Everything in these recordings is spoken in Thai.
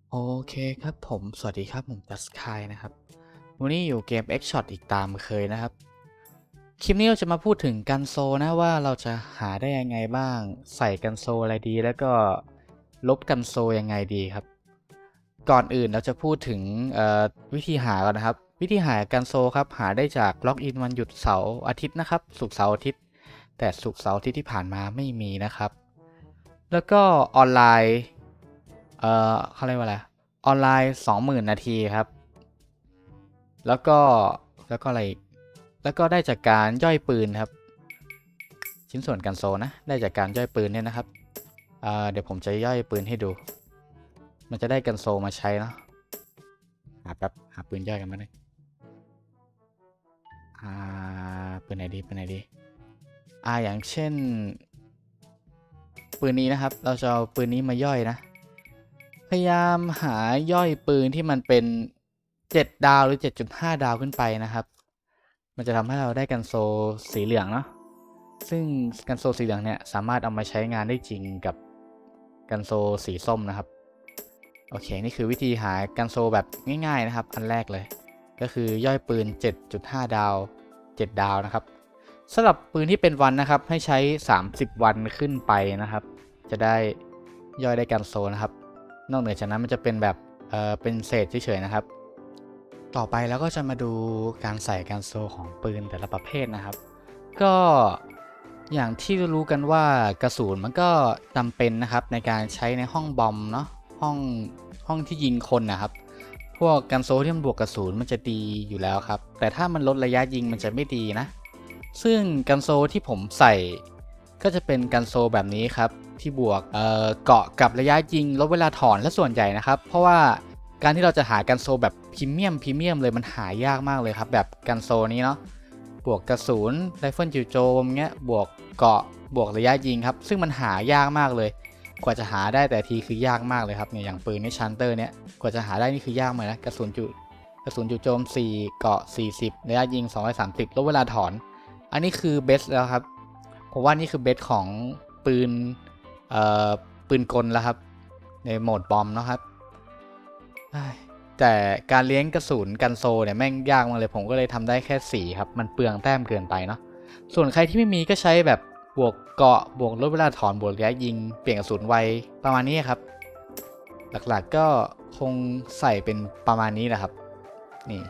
โอเคครับผมสวัสดีครับผมจัสคายนะครับวันนี้อยู่เกม X Shot อีกตามเคยนะครับคลิปนี้เราจะมาพูดถึงกันโซนะว่าเราจะหาได้ยังไงบ้างใส่กันโซอะไรดีแล้วก็ลบกันโซยังไงดีครับก่อนอื่นเราจะพูดถึงวิธีหาก่อนนะครับวิธีหากันโซครับหาได้จากล็อกอินวันหยุดเสาร์อาทิตย์นะครับศุกร์เสาร์อาทิตย์แต่ศุกร์เสาร์อาทิตย์ที่ผ่านมาไม่มีนะครับแล้วก็ออนไลน์เขาเรียกว่าอะไรออนไลน์20,000 นาทีครับแล้วก็อะไรอีกแล้วก็ได้จากการย่อยปืนครับชิ้นส่วนกันโซนะได้จากการย่อยปืนเนี่ยนะครับเดี๋ยวผมจะย่อยปืนให้ดูมันจะได้กันโซมาใช้เนาะหาปืนย่อยกันมาเลยปืนไหนดีอย่างเช่นปืนนี้นะครับเราจะเอาปืนนี้มาย่อยนะพยายามหาย่อยปืนที่มันเป็น7 ดาวหรือ 7.5 ดาวขึ้นไปนะครับมันจะทำให้เราได้กันโซสีเหลืองเนาะซึ่งกันโซสีเหลืองเนี่ยสามารถเอามาใช้งานได้จริงกับกันโซสีส้มนะครับโอเคนี่คือวิธีหากันโซแบบง่ายๆนะครับอันแรกเลยก็คือย่อยปืน 7.5 ดาว 7 ดาวนะครับสำหรับปืนที่เป็นวันนะครับให้ใช้30 วันขึ้นไปนะครับจะได้ย่อยได้กันโซนะครับนอกเหนือจากนั้นมันจะเป็นแบบเป็นเศษเฉยๆนะครับต่อไปแล้วก็จะมาดูการใส่กันโซของปืนแต่ละประเภทนะครับก็อย่างที่รู้กันว่ากระสุนมันก็จำเป็นนะครับในการใช้ในห้องบอมเนาะห้องที่ยิงคนนะครับพวกกันโซที่มันบวกกระสุนมันจะดีอยู่แล้วครับแต่ถ้ามันลดระยะยิงมันจะไม่ดีนะซึ่งกันโซที่ผมใส่ก็จะเป็นกันโซแบบนี้ครับที่บวกเกาะกับระยะยิงลดเวลาถอนและส่วนใหญ่นะครับเพราะว่าการที่เราจะหากันโซแบบพรีเมียมเลยมันหายากมากเลยครับแบบกันโซนี้เนาะบวกกระสุนไรเฟิลจู่โจมเงี้ยบวกเกาะบวกระยะยิงครับซึ่งมันหายากมากเลยกว่าจะหาได้แต่ทีคือยากมากเลยครับเนี่ยอย่างปืนในชันเตอร์เนี่ยกว่าจะหาได้นี่คือยากมากนะกระสุนจู่โจม4เกาะ40ระยะยิง230ลดเวลาถอนอันนี้คือเบสแล้วครับผมว่านี่คือเบสของปืนปืนกลแล้วครับในโหมดบอมนะครับแต่การเลี้ยงกระสุนกันโซเนี่ยแม่งยากมากเลยผมก็เลยทำได้แค่4ครับมันเปลืองแต้มเกินไปเนาะส่วนใครที่ไม่มีก็ใช้แบบบวกเกาะบวกลดเวลาถอนบวกระยะยิงเปลี่ยนกระสุนไวประมาณนี้ครับหลักๆก็คงใส่เป็นประมาณนี้แหละครับนี่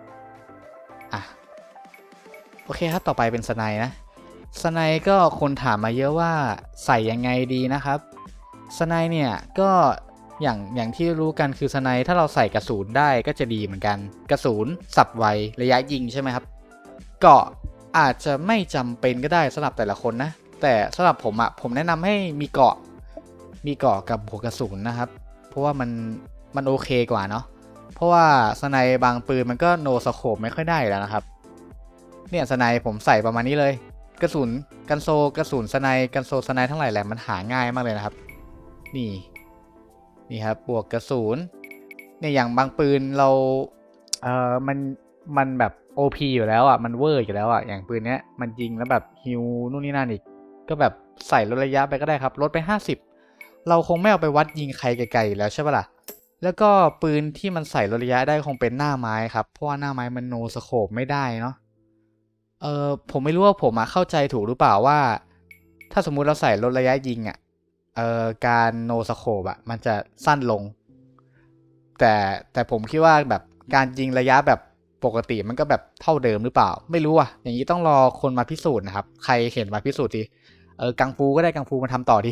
โอเคครับต่อไปเป็นสไนนะสไนก็คนถามมาเยอะว่าใส่ยังไงดีนะครับสไนเนี่ยก็อย่างที่รู้กันคือสไนถ้าเราใส่กระสุนได้ก็จะดีเหมือนกันกระสุนสับไวระยะยิงใช่ไหมครับเกาะอาจจะไม่จำเป็นก็ได้สำหรับแต่ละคนนะแต่สำหรับผมแนะนำให้มีเกาะกับบวกกระสุนนะครับเพราะว่ามันโอเคกว่าเนาะเพราะว่าสไนบางปืนมันก็โนสโคปไม่ค่อยได้แล้วนะครับเนี่ยสไนผมใส่ประมาณนี้เลยกระสุนกันโซกระสุนสไนกันโซสไนทั้งหลายแหละมันหาง่ายมากเลยนะครับนี่ครับบวกกระสุนเนี่ยอย่างบางปืนเรามันแบบ OP อยู่แล้วอ่ะมันเวอร์อยู่แล้วอ่ะอย่างปืนเนี้ยมันยิงแล้วแบบฮิวนู่นนี่นั่นอีกก็แบบใส่ลดระยะไปก็ได้ครับลดไป50เราคงไม่เอาไปวัดยิงใครไกลๆอยู่แล้วใช่ปะล่ะแล้วก็ปืนที่มันใส่ลดระยะได้คงเป็นหน้าไม้ครับเพราะว่าหน้าไม้มันโนสโคปไม่ได้เนาะผมไม่รู้ว่าผมเข้าใจถูกหรือเปล่าว่าถ้าสมมุติเราใส่ลดระยะยิงการโนสโคปมันจะสั้นลงแต่ผมคิดว่าแบบการยิงระยะแบบปกติมันก็แบบเท่าเดิมหรือเปล่าไม่รู้อ่ะอย่างนี้ต้องรอคนมาพิสูจน์นะครับใครเห็นมาพิสูจน์ดิกังฟูก็ได้กังฟูมาทำต่อดิ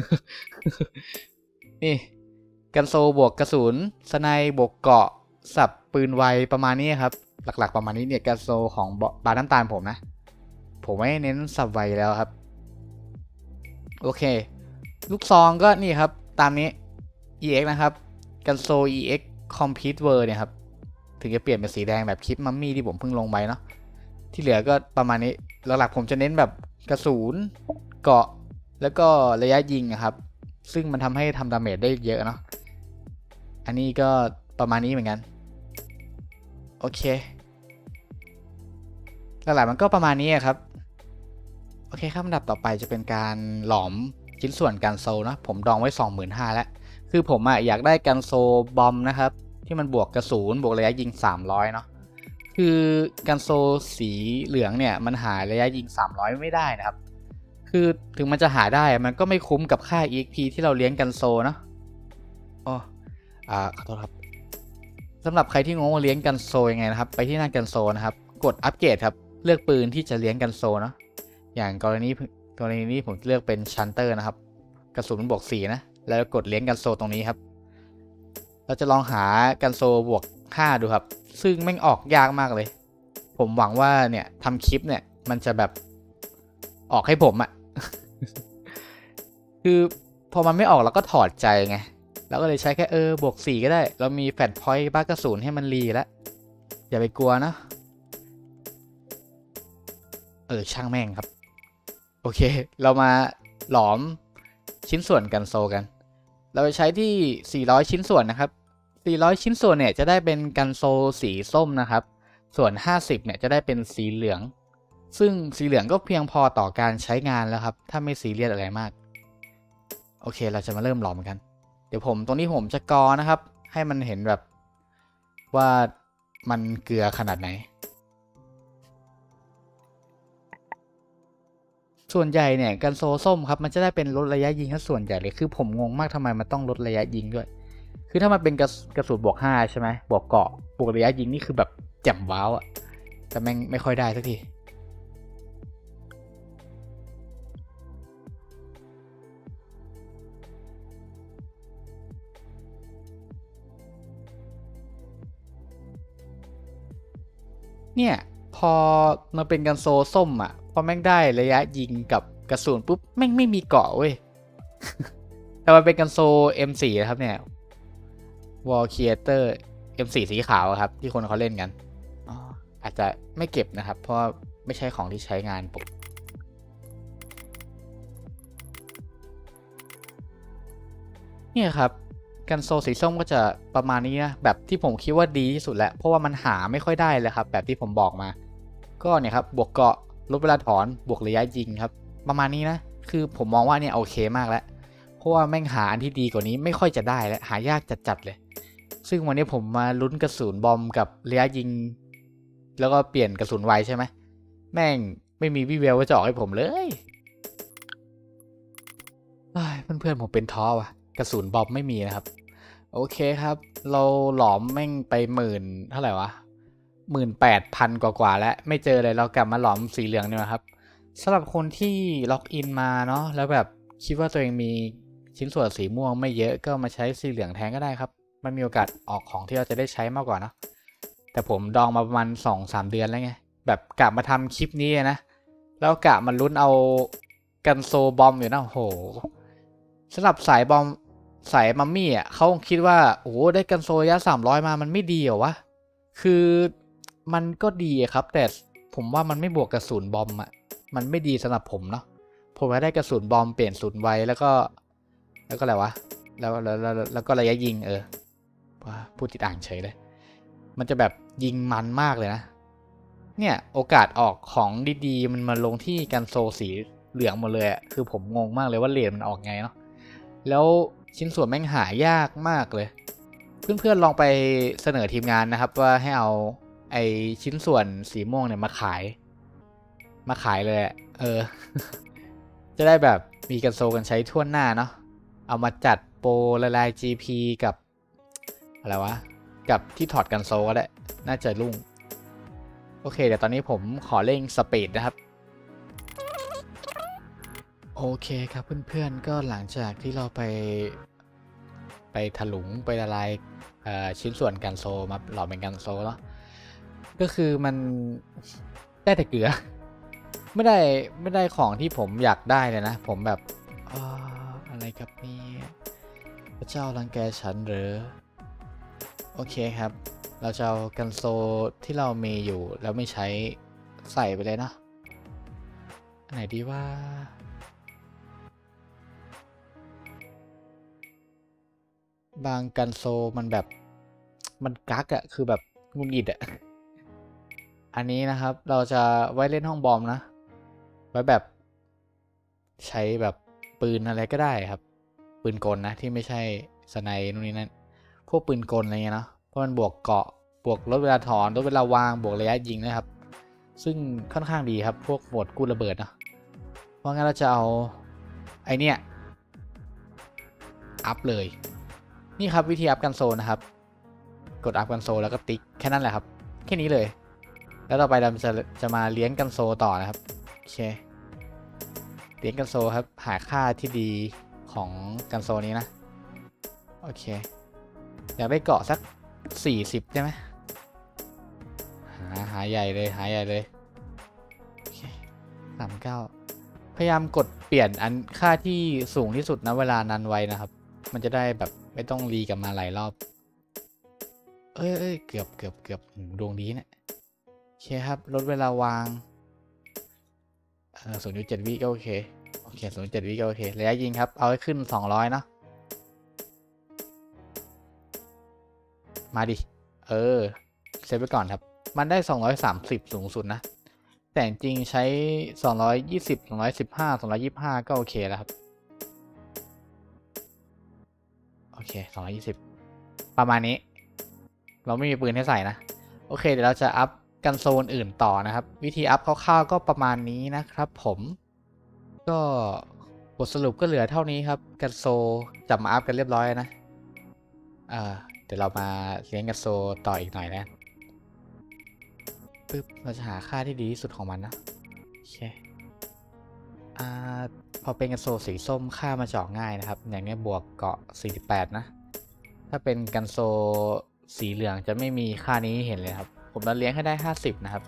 นี่กันโซบวกกระสุนสไนบวกเกาะสับปืนไวประมาณนี้ครับหลักๆประมาณนี้เนี่ยกันโซของบาร์น้ำตาลผมนะผมไม่เน้นสับไวแล้วครับโอเคลูกซองก็นี่ครับตามนี้ EX นะครับกันโซ EX Complete World เนี่ยครับถึงจะเปลี่ยนเป็นสีแดงแบบคลิปมัมมี่ที่ผมเพิ่งลงไปเนาะที่เหลือก็ประมาณนี้หลักๆผมจะเน้นแบบกระสุนเกาะแล้วก็ระยะยิงครับซึ่งมันทำให้ทำดาเมจได้เยอะเนาะอันนี้ก็ประมาณนี้เหมือนกันโอเคหลักๆมันก็ประมาณนี้ครับโอเคครับอันดับต่อไปจะเป็นการหลอมชิ้นส่วนการโซลนะผมดองไว้ 25,000แล้วคือผมอยากได้กันโซบอมนะครับที่มันบวกกระสุนบวกระยะยิง300เนาะคือกันโซสีเหลืองเนี่ยมันหาระยะยิง300ไม่ได้นะครับคือถึงมันจะหาได้มันก็ไม่คุ้มกับค่า EXP ที่เราเลี้ยงกันโซเนาะอ๋อขอโทษครับสำหรับใครที่งงว่าเลี้ยงกันโซยังไงนะครับไปที่หน้ากันโซนะครับกดอัปเกรดครับเลือกปืนที่จะเลี้ยงกันโซเนาะอย่างกรณีนี้ผมเลือกเป็นชันเตอร์นะครับกระสุนบวก4นะแล้วกดเลี้ยงกันโซตรงนี้ครับเราจะลองหากันโซบวก5ดูครับซึ่งแม่งออกยากมากเลยผมหวังว่าเนี่ยทำคลิปเนี่ยมันจะแบบออกให้ผมคือพอมันไม่ออกเราก็ถอดใจไงเราก็เลยใช้แค่บวก4ก็ได้เรามีแฟลชพอยต์บ้ากระสุนให้มันรีแล้วอย่าไปกลัวนะช่างแม่งครับโอเคเรามาหลอมชิ้นส่วนกันโซกันเราไปใช้ที่400ชิ้นส่วนนะครับ400ชิ้นส่วนเนี่ยจะได้เป็นกันโซสีส้มนะครับส่วน50เนี่ยจะได้เป็นสีเหลืองซึ่งสีเหลืองก็เพียงพอต่อการใช้งานแล้วครับถ้าไม่ซีเรียสอะไรมากโอเคเราจะมาเริ่มหลอมกันเดี๋ยวตรงนี้ผมจะกอนะครับให้มันเห็นแบบว่ามันเกลือขนาดไหนส่วนใหญ่เนี่ยกันโซส้มครับมันจะได้เป็นลดระยะยิงส่วนใหญ่เลยคือผมงงมากทำไมมันต้องลดระยะยิงด้วยคือถ้ามันเป็นกระสุนบวก5ใช่ไหมบวกเกาะบวกระยะยิงนี่คือแบบแจ่มว้าวแต่แม่งไม่ค่อยได้สักทีเนี่ยพอมาเป็นกันโซส้มพอแม่งได้ระยะยิงกับกระสุนปุ๊บแม่งไม่มีเกาะเว้ย แต่มันเป็นกันโซ M4 นะครับเนี่ย Wall Creator M4 สีขาวครับที่คนเขาเล่นกันอาจจะไม่เก็บนะครับเพราะไม่ใช่ของที่ใช้งานผมเนี่ยครับกันโซสีส้มก็จะประมาณนี้นะแบบที่ผมคิดว่าดีที่สุดแหละเพราะว่ามันหาไม่ค่อยได้เลยครับแบบที่ผมบอกมาก็เนี่ยครับบวกเกาะลดเวลาถอนบวกระยะยิงครับประมาณนี้นะคือผมมองว่าเนี่ยโอเคมากแล้วเพราะว่าแม่งหาอันที่ดีกว่านี้ไม่ค่อยจะได้แล้วหายากจัดๆเลยซึ่งวันนี้ผมมาลุ้นกระสุนบอมกับระยะยิงแล้วก็เปลี่ยนกระสุนไวใช่ไหมแม่งไม่มีวิแววว่าจะออกให้ผมเลยเพื่อนๆผมเป็นท้อว่ะกระสุนบอมไม่มีนะครับโอเคครับเราหลอมแม่งไปเท่าไหร่วะ18,000กว่าแล้วไม่เจอเลยเรากลับมาหลอมสีเหลืองเนี่ยนะครับสำหรับคนที่ล็อกอินมาเนาะแล้วแบบคิดว่าตัวเองมีชิ้นส่วนสีม่วงไม่เยอะก็มาใช้สีเหลืองแทนก็ได้ครับมันมีโอกาสออกของที่เราจะได้ใช้มากกว่าเนาะแต่ผมดองมาประมาณ 2-3 เดือนแล้วไงแบบกะมาทำคลิปนี้นะแล้วกะมาลุ้นเอากันโซบอมอยู่นะโหสำหรับสายบอมสายมัมมี่เขาคิดว่าโอ้ได้กันโซระยะ300มามันไม่ดีเหรอวะคือมันก็ดีครับแต่ผมว่ามันไม่บวกกระสุนบอมมันไม่ดีสำหรับผมเนาะผมได้กระสุนบอมเปลี่ยนศูนย์ไวแล้วก็อะไรวะแล้วก็ระยะยิงว่าพูดติดอ่างเฉยเลยมันจะแบบยิงมันมากเลยนะเนี่ยโอกาสออกของดีๆมันมาลงที่กันโซสีเหลืองหมดเลยคือผมงงมากเลยว่าเลนมันออกไงเนาะแล้วชิ้นส่วนแม่งหายากมากเลยเพื่อนๆลองไปเสนอทีมงานนะครับว่าให้เอาไอชิ้นส่วนสีม่วงเนี่ยมาขายเลยจะได้แบบมีกันโซกันใช้ทั่วหน้าเนาะเอามาจัดโปรละลาย GP กับอะไรวะกับที่ถอดกันโซก็ได้น่าจะรุ่งโอเคเดี๋ยวตอนนี้ผมขอเร่งสปีดนะครับโอเคครับเพื่อนๆก็หลังจากที่เราไปถลุงไปละลายชิ้นส่วนกันโซมาหล่อเป็นกันโซแล้วก็คือมันได้แต่เกลือไม่ได้ของที่ผมอยากได้เลยนะผมแบบอะไรครับนี่พระเจ้ารังแกฉันหรือโอเคครับเราจะเอากันโซที่เรามีอยู่แล้วไม่ใช้ใส่ไปเลยนะอันไหนดีว่าบางกันโซมันแบบมันกักคือแบบงุนงิดอันนี้นะครับเราจะไว้เล่นห้องบอมนะไว้แบบใช้แบบปืนอะไรก็ได้ครับปืนกลนะที่ไม่ใช่สไนนู่นนี่นั่นพวกปืนกลอะไรเงี้ยเนาะเพราะมันบวกเกาะบวกลดเวลาถอนลดเวลาวางบวกระยะยิงนะครับซึ่งค่อนข้างดีครับพวกโหมดกู้ระเบิดเนาะเพราะงั้นเราจะเอาไอเนี้ยอัพเลยนี่ครับวิธีอัพกันโซนนะครับกดอัพกันโซนแล้วก็ติ๊กแค่นั้นแหละครับแค่นี้เลยแล้วต่อไปเราจะมาเลี้ยงกันโซต่อนะครับโอเคเลี้ยงกันโซครับหาค่าที่ดีของกันโซนี้นะโอเคอยากได้เกาะสัก40ใช่ไหมหาใหญ่เลยหาใหญ่เลยโอเค39พยายามกดเปลี่ยนอันค่าที่สูงที่สุดนะเวลานั้นไว้นะครับมันจะได้แบบไม่ต้องรีกลับมาหลายรอบเอ้ยเกือบดวงดีเนี่ยโอเคครับลดเวลาวาง0.7 วิก็โอเค0.7 วิก็โอเคระยะยิงครับเอาให้ขึ้น200เนาะมาดิเซฟไว้ก่อนครับมันได้230สูงสุดนะแต่จริงใช้220 215 225ก็โอเคแล้วครับโอเค220ประมาณนี้เราไม่มีปืนให้ใส่นะโอเคเดี๋ยวเราจะอัพกันโซนอื่นต่อนะครับวิธีอัพคร่าวๆก็ประมาณนี้นะครับผมก็บทสรุปก็เหลือเท่านี้ครับกันโซจับมาอัพกันเรียบร้อยนะเดี๋ยวเรามาเลี้ยงกันโซต่ออีกหน่อยนะปึ๊บเราจะหาค่าที่ดีที่สุดของมันนะโอเคพอเป็นกันโซสีส้มค่ามาเจาะง่ายนะครับอย่างนี้บวกเกาะ48นะถ้าเป็นกันโซสีเหลืองจะไม่มีค่านี้เห็นเลยครับผมจะเลี้ยงให้ได้50นะครับ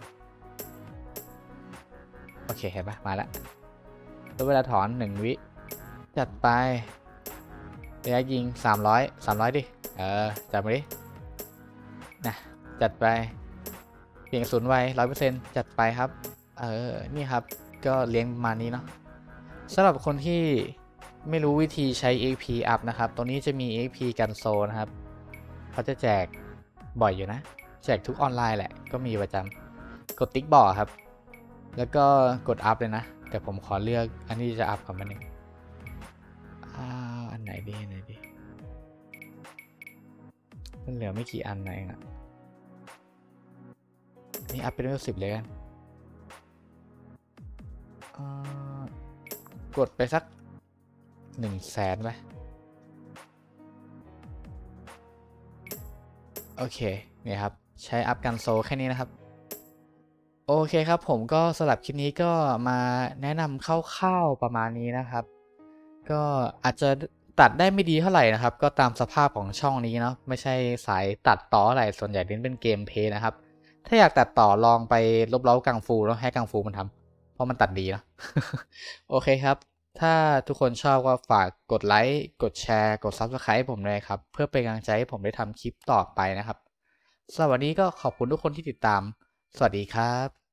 โอเคเห็นปะมาแล้วแล้วเวลาถอน1 วิจัดไประยะยิง300ดิจัดมาดินะจัดไปเปลี่ยนศูนย์ไว100%จัดไปครับนี่ครับก็เลี้ยงประมาณนี้เนาะสำหรับคนที่ไม่รู้วิธีใช้ EXP up นะครับตรงนี้จะมี EXP กันโซนะครับเขาจะแจกบ่อยอยู่นะแจกทุกออนไลน์แหละก็มีประจำกดติ๊กบอกครับแล้วก็กดอัพเลยนะแต่ผมขอเลือกอันที่จะอัพก่อนมาหนึ่งอันไหนดีมันเหลือไม่กี่อันเองอะนี่อัพเป็นเลเวล10เลยกันกดไปสัก100,000ไปโอเคเนี่ยครับใช้อัพกันโซแค่นี้นะครับโอเคครับผมก็สำหรับคลิปนี้ก็มาแนะนำคร่าวๆประมาณนี้นะครับก็อาจจะตัดได้ไม่ดีเท่าไหร่นะครับก็ตามสภาพของช่องนี้เนาะไม่ใช่สายตัดต่ออะไรส่วนใหญ่เน้นเป็นเกมเพลย์นะครับถ้าอยากตัดต่อลองไปลบเล้ากังฟูแล้วให้กังฟูมันทำเพราะมันตัดดีเนาะ โอเคครับถ้าทุกคนชอบก็ฝากกดไลค์กดแชร์กด Subscribe ให้ผมเลยครับเพื่อเป็นกำลังใจให้ผมได้ทำคลิปต่อไปนะครับสำหรับวันนี้ก็ขอบคุณทุกคนที่ติดตามสวัสดีครับ